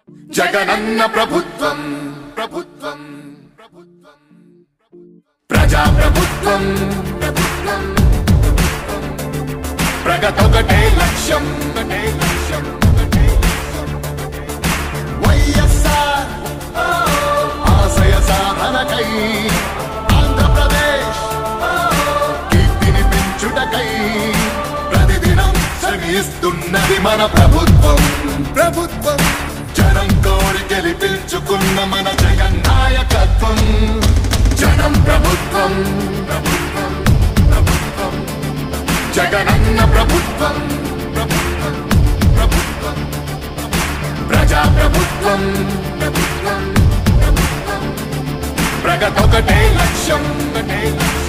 జగనన్న ప్రభుత్వం ప్రభుత్వం ప్రజా ప్రభుత్వం ప్రగతొకటే లక్ష్యం వైఎస్ఆర్ ఆశయ సాధనకై ఆంధ్రప్రదేశ్ కీర్తిని పెంచుటకై ప్రతిదినం శ్రమిస్తున్నది మన ప్రభుత్వం ప్రభుత్వం జనం కోరి గెలిపించుకున్న మన జగన్ నాయకత్వం జనం ప్రభుత్వం ప్రభుత్వం ప్రభుత్వం జగనన్న ప్రభుత్వం ప్రభుత్వం ప్రభుత్వం ప్రజా ప్రభుత్వం ప్రభుత్వం ప్రభుత్వం ప్రగతొకటే లక్ష్యం